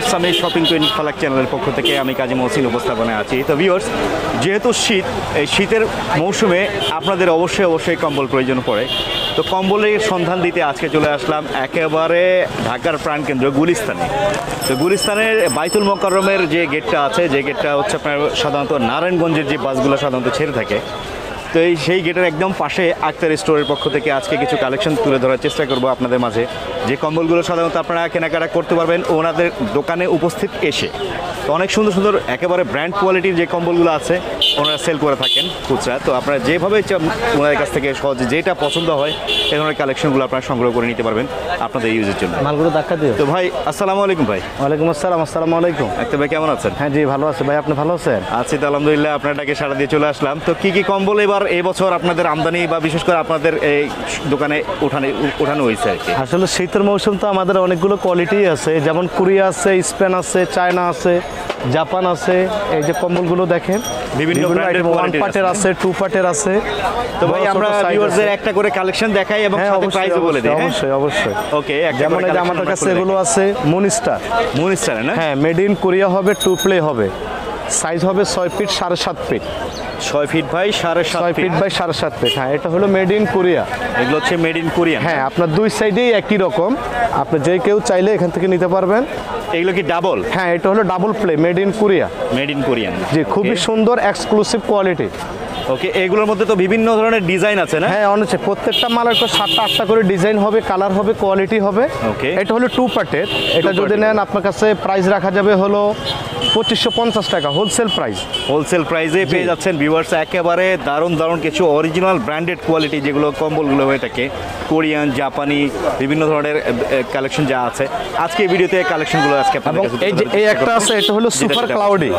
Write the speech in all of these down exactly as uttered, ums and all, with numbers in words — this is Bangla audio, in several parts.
ভিউয়ার্স, আমি শপিং টুয়েন্টি ফলাক চ্যানেলের পক্ষ থেকে আমি কাজী মহসিন উপস্থাপনায় আছি। তো ভিউয়ার্স, যেহেতু শীত, এই শীতের মৌসুমে আপনাদের অবশ্যই অবশ্যই কম্বল প্রয়োজন পড়ে। তো কম্বলের সন্ধান দিতে আজকে চলে আসলাম একেবারে ঢাকার প্রাণকেন্দ্র গুলিস্তানে। তো গুলিস্তানের বাইতুল মোকাররমের যে গেটটা আছে, যে গেটটা হচ্ছে আপনার সাধারণত নারায়ণগঞ্জের যে বাসগুলো সাধারণত ছেড়ে থাকে, তো এই সেই গেটের একদম পাশে আক্তার স্টোরের পক্ষ থেকে আজকে কিছু কালেকশন তুলে ধরার চেষ্টা করব আপনাদের মাঝে, যে কম্বলগুলো সাধারণত আপনারা কেনাকাটা করতে পারবেন ওনাদের দোকানে উপস্থিত এসে। তো অনেক সুন্দর সুন্দর একেবারে ব্র্যান্ড কোয়ালিটির যে কম্বলগুলো আছে ওনারা সেল করে থাকেন খুচরা। তো আপনারা যেভাবে ওনাদের কাছ থেকে সহজে যেটা পছন্দ হয় এই ধরনের কালেকশনগুলো আপনারা সংগ্রহ করে নিতে পারবেন আপনাদের ইউজের জন্য। মালগুলো দেখা দিও। তো ভাই আসসালামু আলাইকুম। ভাই ওয়ালাইকুম আসসালাম। আসসালামু আলাইকুম। আক্তার ভাই কেমন আছেন? হ্যাঁ জি ভালো আছে ভাই, আপনি ভালো আছেন? আছি তো আলহামদুলিল্লাহ, আপনারটাকে সারা দিয়ে চলে আসলাম। তো কি কি কম্বল এবার এই বছর আপনাদের আমদানি বা বিশেষ করে আপনাদের এই দোকানে উঠানো উঠানো হয়েছে আর কি? আসলে শীতের মৌসুম তো আমাদের অনেকগুলো কোয়ালিটি আছে, যেমন কোরিয়া আছে, স্পেন আছে, চায়না আছে, জাপান আছে। এই যে কম্বলগুলো দেখেন বিভিন্ন ওয়ান পার্টের আছে, টু পার্টের আছে। তো ভাই আমরা ভিউয়ারদের একটা করে কালেকশন দেখাই এবং সাথে প্রাইসও বলে দিই। অবশ্যই অবশ্যই। ওকে, যেমন এই যে আমাদের কাছে এগুলো আছে মুনস্টার। মুনস্টার না? হ্যাঁ, মেড ইন কোরিয়া হবে, টু প্লে হবে, সাইজ হবে ছয় ফিট সাড়ে সাত ফিট। ছয় ফিট বাই সাড়ে সাত ছয় ফিট বাই সাড়ে সাত ফিট। হ্যাঁ, এটা হলো মেড ইন কোরিয়া। এগুলো হচ্ছে মেড ইন কোরিয়া। হ্যাঁ, আপনার দুই সাইডেই একই রকম, আপনি যে কেউ চাইলে এখান থেকে নিতে পারবেন। এগুলো কি ডাবল? হ্যাঁ, এটা হলো double ply made in Korea. Made in Korean, জি, খুবই সুন্দর এক্সক্লুসিভ কোয়ালিটি। ওকে, এগুলোর মধ্যে তো বিভিন্ন ধরনের ডিজাইন আছে না? হ্যাঁ, অনেক, প্রত্যেকটা মালের তো সাতটা আটটা করে ডিজাইন হবে, কালার হবে, কোয়ালিটি হবে। ওকে, এটা হলো টু পার্টের। এটা যদি নেন আপনার কাছে প্রাইস রাখা যাবে হলো পঁচিশশো পঞ্চাশ টাকা হোলসেল প্রাইস। হোলসেল প্রাইসে পেয়ে যাচ্ছেন ভিউয়ার্স একেবারে দারুণ দারুণ কিছু অরিজিনাল ব্র্যান্ডেড কোয়ালিটি যেগুলো কম্বলগুলো হয়ে থাকে, কোরিয়ান, জাপানি, বিভিন্ন ধরনের কালেকশন যা আছে আজকে এই ভিডিওতে কালেকশনগুলো আজকে আপনাদের কাছে। এই যে এই একটা আছে, এটা হলো সুপার ক্লাউডি।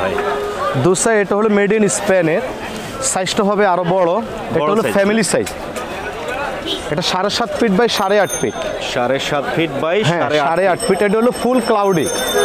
দুসা এটা হলো মেড ইন স্পেনের, সাইজটা হবে আরো বড়। এটা হলো ফ্যামিলি সাইজ। এটা সাড়ে সাত ফিট বাই সাড়ে আট ফিট। সাড়ে সাত ফিট বাই সাড়ে আট ফিট। এটা হলো ফুল ক্লাউডি।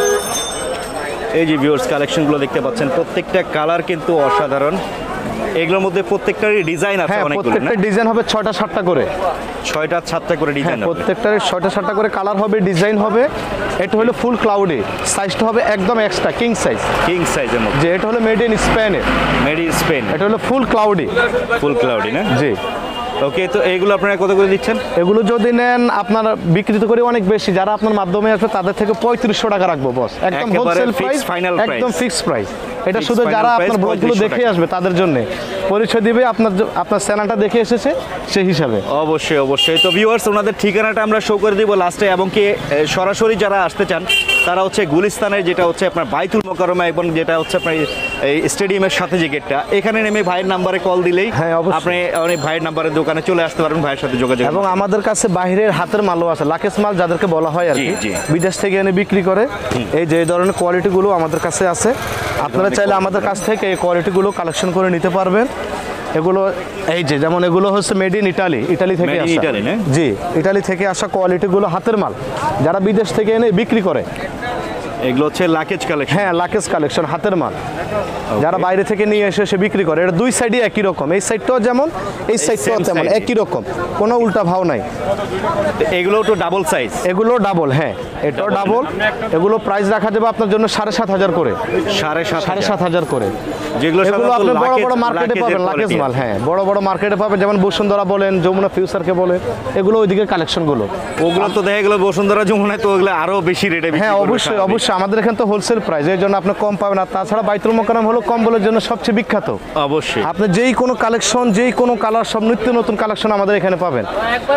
এই যে ভিউয়ার্স কালেকশনগুলো দেখতে পাচ্ছেন, প্রত্যেকটা কালার কিন্তু অসাধারণ। এগুলোর মধ্যে প্রত্যেকটারই ডিজাইন আছে অনেকগুলো না? প্রত্যেকটা ডিজাইন হবে ছয়টা সাতটা করে। ছয়টা সাতটা করে ডিজাইন হবে। প্রত্যেকটার ছয়টা সাতটা করে কালার হবে, ডিজাইন হবে। এটা হলো ফুল ক্লাউডি, সাইজটা হবে একদম এক্সট্রা কিং সাইজ। কিং সাইজের মধ্যে। যে এটা হলো মেড ইন স্পেনের। Made in Spain. এটা হলো ফুল ক্লাউডি। ফুল ক্লাউডি না? জি। ওকে, তো এইগুলো আপনারা কত করে দিচ্ছেন? এগুলো যদি নেন আপনার বিক্রি তো করে অনেক বেশি, যারা আপনার মাধ্যমে আসবে তাদের থেকে পঁয়ত্রিশশো টাকা রাখবো বস। একদম হোলসেল প্রাইস, ফাইনাল প্রাইস, একদম ফিক্সড প্রাইস। এটা শুধু যারা আপনার ব্লগগুলো দেখে আসবে তাদের জন্য পরিচয় দিবে, আপনার আপনার চ্যানেলটা দেখে এসেছে সেই হিসাবে। অবশ্যই অবশ্যই। তো ভিউয়ার্স, ওনাদের ঠিকানাটা আমরা শো করে দিব লাস্টে, এবং কি সরাসরি যারা আসতে চান তারা হচ্ছে গুলিস্তানের যেটা হচ্ছে আপনার বাইতুল মোকাররমে এবং যেটা হচ্ছে আপনার এই স্টেডিয়ামের সাথে যে গেটটা, এখানে নেমে ভাইয়ের নাম্বারে কল দিলেই আপনি অনেক ভাইয়ের নাম্বারে দোকানে চলে আসতে পারবেন, ভাইয়ের সাথে যোগাযোগ। এবং আমাদের কাছে বাইরের হাতের মালও আছে, লাকেশ মাল যাদেরকে বলা হয় আর কি, বিদেশ থেকে এনে বিক্রি করে। এই যে ধরনের কোয়ালিটিগুলো আমাদের কাছে আছে, আপনারা চাইলে আমাদের কাছ থেকে এই কোয়ালিটিগুলো কালেকশন করে নিতে পারবেন। এগুলো এই যে যেমন এগুলো হচ্ছে মেড ইন ইটালি, ইটালি থেকে আসা। জি, ইটালি থেকে আসা কোয়ালিটিগুলো হাতের মাল, যারা বিদেশ থেকে এনে বিক্রি করে। এগুলো হচ্ছে লাকেজ কালেকশন। হ্যাঁ, লাকেজ কালেকশন, হাতের মাল, যারা বাইরে থেকে নিয়ে এসে সে বিক্রি করে। এটা দুই সাইডই একই রকম, এই সাইডটাও যেমন এই সাইডটাও তেমন, একই রকম, কোনো উল্টা ভাও নাই। এগুলো তো ডাবল সাইজ। এগুলো ডাবল, হ্যাঁ এটাও ডাবল। এগুলো প্রাইস রাখা যাবে আপনার জন্য সাড়ে সাত হাজার করে। সাড়ে সাত সাড়ে সাত হাজার করে। যেগুলো এগুলো আপনি বড় বড় মার্কেটে পাবেন, লাকেজ মাল। হ্যাঁ, বড় বড় মার্কেটে পাবেন, যেমন বসুন্ধরা বলেন, যমুনা ফিউচারকে বলেন, এগুলো ওইদিকে কালেকশনগুলো। ওগুলো তো দেখা গেলো বসুন্ধরা যমুনায় তো ওগুলো আরো বেশি রেটে। হ্যাঁ অবশ্যই অবশ্যই, আমাদের এখানে তো হোলসেল প্রাইস, এই জন্য আপনি কম পাবেন। আর তাছাড়া বাইতুল মোকাররম হলো কম্বলের জন্য সবচেয়ে বিখ্যাত। অবশ্যই, আপনি যেই কোনো কালেকশন, যেই কোনো কালার, সব নিত্য নতুন কালেকশন আমাদের এখানে পাবেন।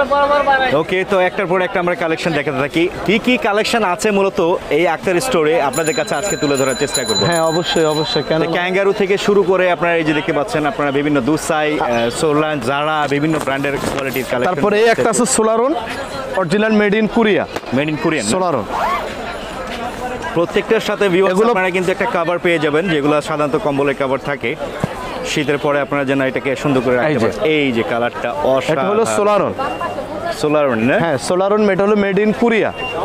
ওকে, তো একটার পর একটা আমরা কালেকশন দেখাতে থাকি। কি কি কালেকশন আছে মূলত এই আক্তার স্টোরে আপনাদের কাছে আজকে তুলে ধরার চেষ্টা করব। হ্যাঁ অবশ্যই অবশ্যই। কেন, ক্যাঙ্গারু থেকে শুরু করে আপনারা এই যে দেখতে পাচ্ছেন, আপনারা বিভিন্ন দুসাই, সোলান, জারা, বিভিন্ন ব্র্যান্ডের কোয়ালিটির কালেকশন। তারপরে এই একটা আছে সোলারন, original made in Korea. Made in Korean সোলারন। প্রত্যেকটার সাথে ভিউয়ার্স আপনারা কিন্তু একটা কভার পেয়ে যাবেন, যেগুলো সাধারণত কম্বলের কভার থাকে। শীতের পরে আপনারা যেন এটাকে সুন্দর করে রাখতে পারেন। এই যে কালারটা অসাধারণ। এটা হলো সোলারন। সোলারন না? হ্যাঁ, সোলারন মেড হলো made in Korea.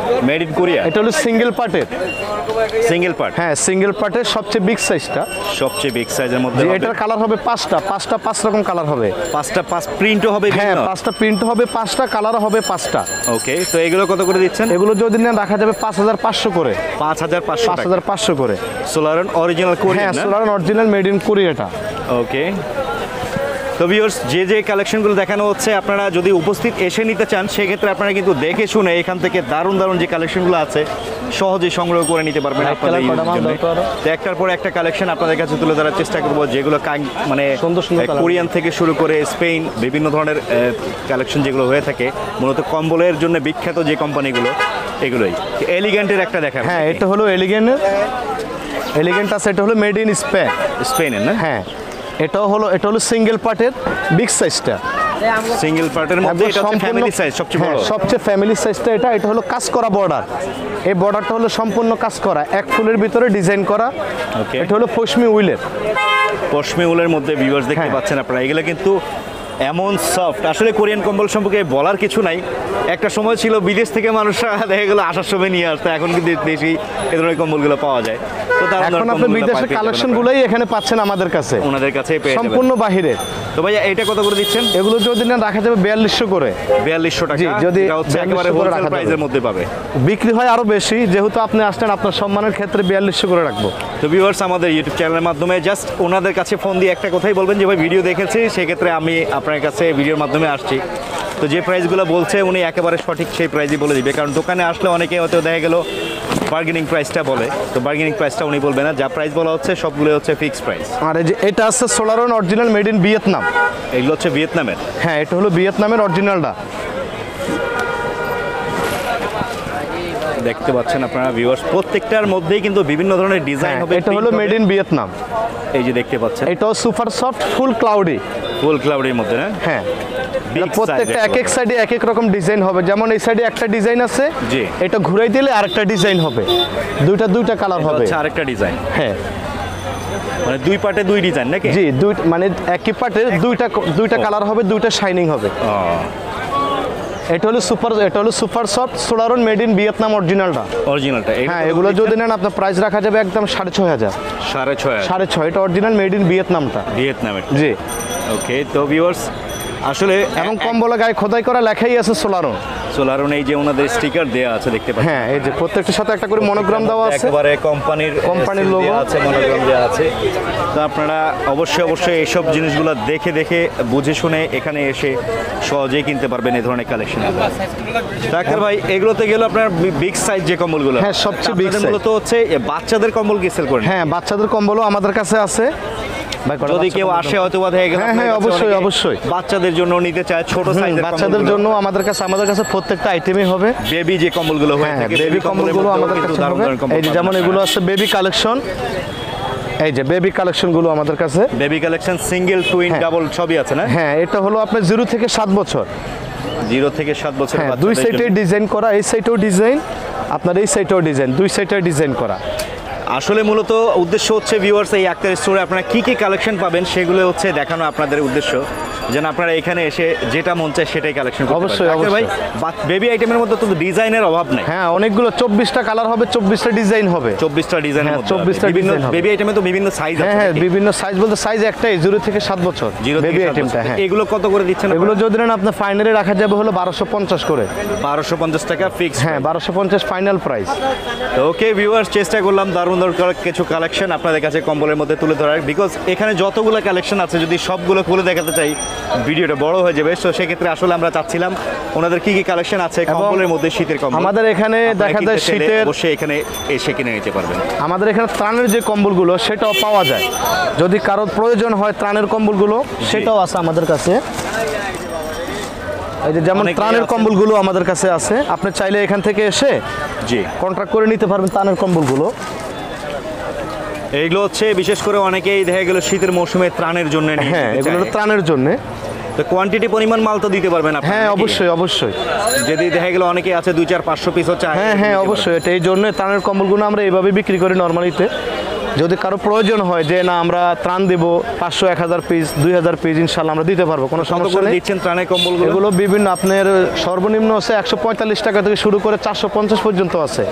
Made in Korea, এটা হলো সিঙ্গেল পার্টের। সিঙ্গেল পার্ট, হ্যাঁ সিঙ্গেল পার্টের সবচেয়ে বিগ সাইজটা। সবচেয়ে বিগ সাইজের মধ্যে যে হবে। এটার কালার হবে পাঁচটা, পাঁচটা পাঁচ রকম কালার হবে। পাঁচটা পাঁচ প্রিন্টও হবে হ্যাঁ বিভিন্ন? পাঁচটা প্রিন্ট হবে, পাঁচটা কালার হবে পাঁচটা। ওকে, তো এগুলো কত করে দিচ্ছেন? এগুলো যদি নেন রাখা যাবে পাঁচ হাজার পাঁচশো করে। পাঁচ হাজার পাঁচশো পাঁচ হাজার পাঁচশো করে। সোলারন অরিজিনাল হ্যাঁ কোরিয়ান না? সোলার অরিজিনাল মেড ইন কোরিয়াটা। ওকে, তো ভিউয়ার্স যে যে কালেকশনগুলো দেখানো হচ্ছে আপনারা যদি উপস্থিত এসে নিতে চান সেক্ষেত্রে আপনারা কিন্তু দেখে শুনে এখান থেকে দারুণ দারুণ যে কালেকশনগুলো আছে সহজেই সংগ্রহ করে নিতে পারবেন এক আপনাদের কালার ইউজের কটা মাল জন্য। দাও তো আরো। তো একটার পর একটা কালেকশন আপনাদের কাছে তুলে ধরার চেষ্টা করব, যেগুলো কাং- মানে সুন্দর সুন্দর colour। কোরিয়ান থেকে শুরু করে স্পেন বিভিন্ন ধরনের কালেকশন যেগুলো হয়ে থাকে মূলত কম্বলের জন্য বিখ্যাত যে কোম্পানিগুলো এগুলোই। এলিগেন্টের একটা দেখা, হ্যাঁ এটা হলো এলিগেন্টের, এলিগেন্ট আছে, এটা হলো মেড ইন স্পেন। স্পেনের না? হ্যাঁ এটাও হলো, এটা হলো সিঙ্গেল পার্টের বিগ সাইজটা। সিঙ্গেল পার্টের মধ্যে এটা হচ্ছে ফ্যামিলি সাইজ সবচেয়ে বড়। হ্যাঁ, সবচেয়ে ফ্যামিলি সাইজটা এটা। এটা হলো কাজ করা বর্ডার, এই বর্ডারটা হলো সম্পূর্ণ কাজ করা, এক ফুলের ভিতরে ডিজাইন করা। ওকে, এটা হলো পশমি উইলের। পশমি উলের মধ্যে ভিউয়ার্স দেখতে হ্যাঁ। পাচ্ছেন আপনারা, এগুলো কিন্তু এমন সফট, আসলে কোরিয়ান কম্বল সম্পর্কে বলার কিছু নাই। একটা সময় ছিল বিদেশ থেকে মানুষরা দেখা গেলো আসার সময় নিয়ে আসতো, এখন কিন্তু দেশি এই ধরনের কম্বলগুলো পাওয়া যায়। তো তারা এখন আপনি বিদেশের কালেকশন গুলোই এখানে পাচ্ছেন আমাদের কাছে, ওনাদের কাছে পেয়ে যাবেন। সম্পূর্ণ বাহিরের। তো ভাইয়া এটা কত করে দিচ্ছেন? এগুলো যদি না রাখা যাবে বিয়াল্লিশশো করে। বিয়াল্লিশশো টাকা, জি, যদি এটা হচ্ছে একেবারে বিয়াল্লিশশো করে হোলসেল রাখা যাবে। প্রাইসের মধ্যে পাবে। বিক্রি হয় আরো বেশি, যেহেতু আপনি আসছেন আপনার সম্মানের ক্ষেত্রে বিয়াল্লিশশো করে রাখবো। তো ভিউয়ার্স আমাদের ইউটিউব চ্যানেলের মাধ্যমে জাস্ট ওনাদের কাছে ফোন দিয়ে একটা কথাই বলবেন যে ভাই ভিডিও দেখেছি, সেক্ষেত্রে আমি আপনার কাছে ভিডিওর মাধ্যমে আসছি। তো যে প্রাইসগুলো বলছে উনি একেবারে সঠিক সেই প্রাইসই বলে দিবে, কারণ দোকানে আসলে অনেকে হয়তো দেখা গেল বার্গেনিং প্রাইসটা বলে, তো বার্গেনিং প্রাইসটা উনি বলবে না, যা প্রাইস বলা হচ্ছে সবগুলো হচ্ছে ফিক্সড প্রাইস। আর এই যে এটা আছে সোলারন অরিজিনাল মেড ইন ভিয়েতনাম। এগুলো হচ্ছে ভিয়েতনামের। হ্যাঁ এটা হলো ভিয়েতনামের অরিজিনালটা। দেখতে পাচ্ছেন আপনারা ভিউয়ার্স, প্রত্যেকটার মধ্যেই কিন্তু বিভিন্ন ধরনের ডিজাইন হবে। এটা হলো মেড ইন ভিয়েতনাম। এই যে দেখতে পাচ্ছেন, এটাও super soft full cloudy. Full ক্লাউডের মধ্যে না? হ্যাঁ Big এটা প্রত্যেকটা size এক এক সাইডে এক এক রকম ডিজাইন হবে, যেমন এই সাইডে একটা ডিজাইন আছে, জি। এটা ঘুরাই দিলে আরেকটা ডিজাইন হবে, দুইটা দুইটা কালার হবে। আচ্ছা, আরেকটা ডিজাইন, হ্যাঁ মানে দুই পার্টে দুই ডিজাইন নাকি? জি, দুই মানে একই পার্টের দুইটা দুইটা কালার হবে, দুইটা শাইনিং হবে। ও, এটা হলো সুপার, এটা হলো সুপার সফট সোলারন মেড ইন ভিয়েতনাম অরিজিনালটা। অরিজিনালটা। হ্যাঁ এগুলো যদি নেন আপনার প্রাইস রাখা যাবে একদম সাড়ে ছয় হাজার। সাড়ে ছয় হাজার। সাড়ে ছয়, এটা অরিজিনাল মেড ইন ভিয়েতনামটা। ভিয়েতনামের। জি। ওকে, তো ভিউয়ার্স আসলে এবং কম্বলে গায়ে খোদাই করা লেখাই আছে সোলারন। সোলারন এই যে ওনাদের স্টিকার দেয়া আছে দেখতে পাচ্ছেন। হ্যাঁ এই যে প্রত্যেকটার সাথে একটা করে মনোগ্রাম দেওয়া আছে। একেবারে কোম্পানির কোম্পানির seal logo। দেয়া আছে, মনোগ্রাম দেওয়া আছে। তো আপনারা অবশ্যই অবশ্যই এইসব জিনিসগুলো দেখে দেখে বুঝে শুনে এখানে এসে সহজেই কিনতে পারবেন এই ধরনের কালেকশন। ডাক্তার ভাই এগুলোতে গেল আপনার বিগ সাইজ যে কম্বলগুলো, হ্যাঁ, সবচেয়ে big আপনাদের size। মূলত হচ্ছে এ বাচ্চাদের কম্বল কি সেল করেন? হ্যাঁ বাচ্চাদের কম্বলও আমাদের কাছে আছে। ভাই, কটা যদি বাচ্চা কেউ কম্বল আসে দেবো? হয়তো বা হয়ে গেল হ্যাঁ, হ্যাঁ, অবশ্যই, অবশ্যই। বাচ্চাদের জন্য নিতে চায় ছোট হুম, সাইজের বাচ্চাদের জন্য আমাদের কাছে আমাদের কাছে প্রত্যেকটা আইটেমই হবে। বেবি যে কম্বলগুলো হয়ে হ্যাঁ থাকে, বেবি কম্বলগুলো আমাদের কাছে হবে। এই যে যেমন এগুলো আছে বেবি কালেকশন, এই যে বেবি কালেকশনগুলো আমাদের কাছে। বেবি কালেকশন সিঙ্গেল টুইন হ্যাঁ। ডাবল সবই আছে না? হ্যাঁ এটা হলো আপনার জিরো থেকে সাত বছর। জিরো থেকে সাত বছর হ্যাঁ দুই সাইডে ডিজাইন করা, এই সাইডেও ডিজাইন, আপনার এই সাইডেও ডিজাইন, দুই সাইডে ডিজাইন করা। আসলে মূলত উদ্দেশ্য হচ্ছে ভিউয়ার্স এই আক্তার স্টোরে আপনারা কি কি কালেকশন পাবেন সেগুলো হচ্ছে দেখানো আপনাদের উদ্দেশ্য, যেন আপনারা এখানে এসে যেটা মন চায় সেটাই কালেকশন করতে অবশ্যই, পারেন। ডাক্তার ভাই অবশ্যই। বেবি আইটেমের মধ্যে তো ডিজাইনের অভাব নাই। হ্যাঁ অনেকগুলো চব্বিশটা কালার হবে, চব্বিশটা ডিজাইন হবে। চব্বিশটা ডিজাইনের হ্যাঁ, মধ্যে চব্বিশটা বিভিন্ন design হবে। বেবি আইটেমে তো বিভিন্ন সাইজ হ্যাঁ আছে হ্যাঁ নাকি? বিভিন্ন সাইজ বলতে সাইজ একটাই, জিরো থেকে সাত বছর জিরো থেকে বেবি সাত আইটেমটা। বছর। হ্যাঁ এগুলো কত করে দিচ্ছেন? এগুলো যদি নেন আপনার ফাইনালে রাখা যাবে হলো বারোশো পঞ্চাশ করে। বারোশো পঞ্চাশ টাকা ফিক্স। হ্যাঁ বারোশো পঞ্চাশ ফাইনাল প্রাইস। ওকে ভিউয়ার্স, চেষ্টা করলাম দারুণ দারুণ কিছু কালেকশন আপনাদের কাছে কম্বলের মধ্যে তুলে ধরার, বিকজ এখানে যতগুলো কালেকশন আছে যদি সবগুলো খুলে দেখাতে চাই ভিডিওটা বড় হয়ে যাবে। তো সেক্ষেত্রে আসলে আমরা চাচ্ছিলাম ওনাদের কি কি কালেকশন আছে কম্বলের মধ্যে, শীতের কম্বল আমাদের এখানে আপনারা দেখা কিনতে যায় চাইলে শীতের, অবশ্যই এখানে এসে কিনে নিতে পারবেন। আমাদের এখানে ত্রাণের যে কম্বলগুলো সেটাও পাওয়া যায়, যদি কারোর প্রয়োজন হয় ত্রাণের কম্বলগুলো সেটাও আছে আমাদের কাছে। এই যে যেমন অনেকেই ত্রাণের আছে। কম্বলগুলো আমাদের কাছে আছে, আপনি চাইলে এখান থেকে এসে জি, কন্ট্রাক্ট করে নিতে পারবেন ত্রাণের কম্বলগুলো। এইগুলো হচ্ছে বিশেষ করে অনেকেই দেখা গেল শীতের মৌসুমে ত্রাণের জন্য নিয়ে হ্যাঁ নিতে এগুলো চায়। হলো ত্রাণের জন্য। তো কোয়ান্টিটি পরিমাণ মাল তো দিতে পারবেন আপনি হ্যাঁ নাকি? অবশ্যই অবশ্যই। যদি দেখা গেল অনেকে আছে দুই চার পাঁচশো পিস হচ্ছে হ্যাঁ হ্যাঁ অবশ্যই, এটা এই জন্য ত্রাণের কম্বলগুলো আমরা এইভাবে বিক্রি করি নর্মালিতে। যদি কারো প্রয়োজন হয় যে না আমরা ত্রাণ দিব পাঁচশো এক হাজার পিস দুই হাজার পিস ইনশাল্লাহ আমরা দিতে পারবো, কোনো কত সমস্যা করে নেই। দিচ্ছেন ত্রাণের কম্বলগুলো? এগুলো বিভিন্ন আপনার সর্বনিম্ন আছে একশো পঁয়তাল্লিশ টাকা থেকে শুরু করে চারশো পঞ্চাশ পর্যন্ত আছে।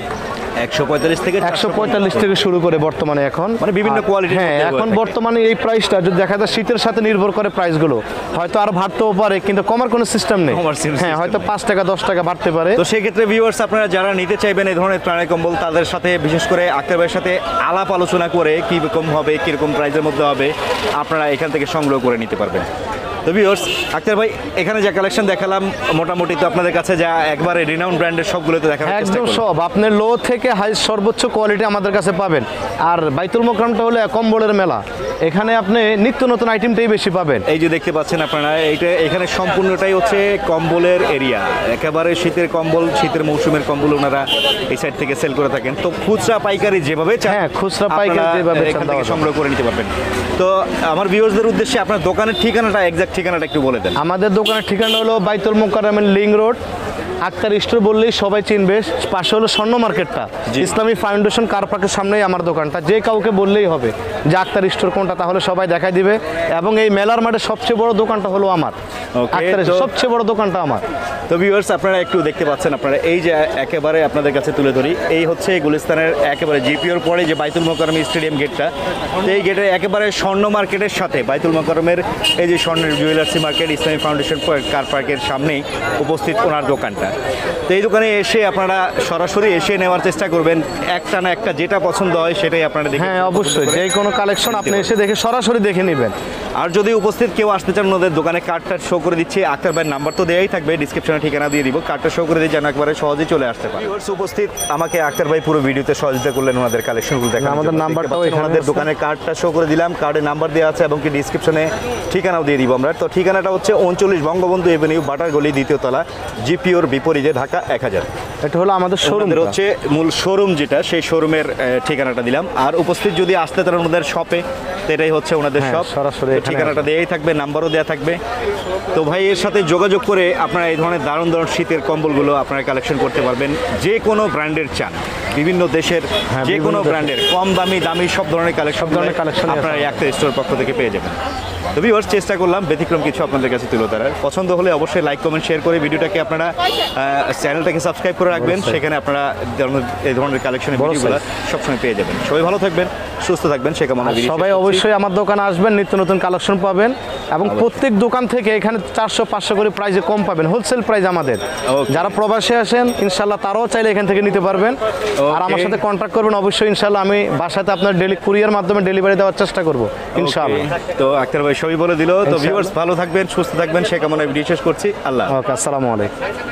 একশো পঁয়তাল্লিশ থেকে একশো পঁয়তাল্লিশ থেকে শুরু করে বর্তমনে এখন মানে বিভিন্ন আর- কোয়ালিটির হ্যাঁ মধ্যে এখন থাকে। বর্তমানে এই প্রাইসটা যদি দেখা যায় শীতের সাথে নির্ভর করে প্রাইসগুলো হয়তো আর বাড়তেও পারে, কিন্তু কমার কোনো সিস্টেম নেই। কমার কোনো হ্যাঁ system হয়তো নেই। পাঁচ টাকা দশ টাকা বাড়তে পারে। তো সেক্ষেত্রে ভিউয়ার্স আপনারা যারা নিতে চাইবেন এই ধরনের ত্রাণের কম্বল তাদের সাথে বিশেষ করে আক্তার ভাইয়ের সাথে আলাপ আলোচনা করে কীরকম হবে কীরকম প্রাইসের মধ্যে হবে আপনারা এখান থেকে সংগ্রহ করে নিতে পারবেন। তো ভিউয়ার্স আক্তার ভাই এখানে যা কালেকশন দেখালাম মোটামুটি তো আপনাদের কাছে যা একবারে রিনাউন্ড ব্র্যান্ডের সবগুলো তো দেখানোর চেষ্টা একদম করলাম। সব আপনার লো থেকে হাই সর্বোচ্চ কোয়ালিটি আমাদের কাছে পাবেন। আর বাইতুল মোকরমটা হলো কম্বলের মেলা, এখানে আপনি নিত্য নতুন আইটেমটাই বেশি পাবেন। এই যে দেখতে পাচ্ছেন আপনারা এইটা এখানে সম্পূর্ণটাই হচ্ছে কম্বলের এরিয়া, একেবারে শীতের কম্বল শীতের মৌসুমের কম্বল ওনারা এই সাইড থেকে সেল করে থাকেন। তো খুচরা পাইকারি যেভাবে চান হ্যাঁ, খুচরা পাইকারি আপনারা যেভাবে চান এখান থেকে দেওয়া যাবে। সংগ্রহ করে নিতে পারবেন। তো আমার ভিউয়ার্সদের উদ্দেশ্যে আপনার দোকানের ঠিকানাটা এক্সাক্ট ঠিকানাটা একটু বলে দেন। আমাদের দোকানের ঠিকানা হলো বাইতুল মোকাররমের লিং রোড, আক্তার স্টোর বললেই সবাই চিনবে। পাশে হলো স্বর্ণ মার্কেটটা, জি। ইসলামী ফাউন্ডেশন কার পার্কের সামনেই আমার দোকানটা। যে কাউকে বললেই হবে যে আক্তার স্টোর কোনটা, তাহলে সবাই দেখাই দিবে। এবং এই মেলার মাঠে সবচেয়ে বড় দোকানটা হলো আমার, Okay, আক্তার তো- সবচেয়ে বড় দোকানটা আমার। তো ভিউয়ার্স আপনারা একটু দেখতে পাচ্ছেন, আপনারা এই যে একেবারে আপনাদের কাছে তুলে ধরি, এই হচ্ছে গুলিস্তানের একেবারে জিপিওর পরে যে বাইতুল মোকাররম স্টেডিয়াম গেটটা, তো এই গেটের একেবারে স্বর্ণ মার্কেটের সাথে বাইতুল মোকাররমের এই যে স্বর্ণের জুয়েলার্সি মার্কেট ইসলামী ফাউন্ডেশন কার পার্কের সামনেই উপস্থিত ওনার দোকানটা। তো এই দোকানে এসে আপনারা সরাসরি এসে নেওয়ার চেষ্টা করবেন, একটা না একটা যেটা পছন্দ হয় সেটাই আপনারা দেখে হ্যাঁ অবশ্যই, যে কোনো কালেকশন আপনি এসে দেখে সরাসরি দেখে নেবেন। আর যদি উপস্থিত কেউ আসতে চান ওদের দোকানে কার্ডটা শো করে দিচ্ছে, আক্তার ভাইয়ের নাম্বার তো দেওয়াই থাকবে, ডিসক্রিপশনে ঠিকানা দিয়ে দিব, কার্ডটা শো করে দিয়ে যেন একবারে সহজেই চলে আসতে পারে। ভিউয়ার্স উপস্থিত আমাকে আক্তার ভাই পুরো ভিডিওতে সহযোগিতা করলেন ওনাদের কালেকশনগুলো দেখানোর আমাদের জন্য। নাম্বারটাও দেখতে পাচ্ছেন এখানে ওনাদের আছে। দোকানের কার্ডটা শো করে দিলাম, কার্ডে নাম্বার দেওয়া আছে এবং কি ডিসক্রিপশনে ঠিকানাও দিয়ে দিব আমরা। তো ঠিকানাটা হচ্ছে উনচল্লিশ বঙ্গবন্ধু এভিনিউ বাটারগলি দ্বিতীয় তলা জিপিওর বিপরীতে ঢাকা এক হাজার। এটা হলো আমাদের শোরুম, শোরুমের হচ্ছে মূল শোরুম যেটা সেই শোরুমের আহ, ঠিকানাটা দিলাম। আর উপস্থিত যদি আসতে চান ওনাদের শপে, তো এটাই হচ্ছে ওনাদের হ্যাঁ, শপ, সরাসরি তো এখানে ঠিকানাটা দেয়াই থাকবে, নাম্বারও দেওয়া থাকবে। তো ভাই এর সাথে যোগাযোগ করে আপনারা এই ধরনের দারুণ দারুণ শীতের কম্বলগুলো আপনারা কালেকশন করতে পারবেন। যে কোনো ব্র্যান্ডের চান, বিভিন্ন দেশের হ্যাঁ, যে বিভিন্ন কোনো দেশের। ব্র্যান্ডের কম দামি দামি সব ধরনের কালেকশন ধরনের collection ই আপনারা আছে। এই আক্তার স্টোর পক্ষ থেকে পেয়ে যাবেন। তো ভিউয়ার্স চেষ্টা করলাম ব্যতিক্রম কিছু আপনাদের কাছে তুলে ধরার। পছন্দ হলে অবশ্যই লাইক কমেন্ট শেয়ার করে ভিডিওটাকে আপনারা চ্যানেলটাকে সাবস্ক্রাইব করে রাখবেন, সেখানে আপনারা ধরনের- এই ধরনের কালেকশনের বড় ভিডিওগুলো সবসময় পেয়ে যাবেন। সবাই ভালো থাকবেন, সুস্থ থাকবেন, সে কামনা করি। সবাই অবশ্যই আমার দোকানে আসবেন, নিত্য নতুন কালেকশন পাবেন এবং প্রত্যেক দোকান থেকে এখানে চারশো পাঁচশো করে প্রাইসে কম পাবেন, হোলসেল প্রাইস আমাদের। Okay. যারা প্রবাসে আসেন ইনশাল্লাহ তারাও চাইলে এখান থেকে নিতে পারবেন। আর আমার Okay. সাথে কন্ট্যাক্ট করবেন অবশ্যই, ইনশাল্লাহ আমি বাসাতে আপনার ডেলি কুরিয়ার মাধ্যমে ডেলিভারি দেওয়ার চেষ্টা করব ইনশাল্লাহ। Okay, তো আক্তার ভাই সবই বলে দিল। তো ইনশাআল্লাহ। ভিউয়ার্স ভালো থাকবেন, সুস্থ থাকবেন, সে কামনায় ভিডিও শেষ করছি। আল্লাহ। ওকে, আসসালামু আলাইকুম।